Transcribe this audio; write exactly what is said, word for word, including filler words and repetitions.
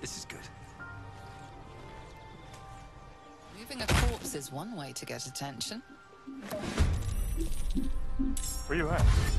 This is good. Moving a corpse is one way to get attention. Where you at?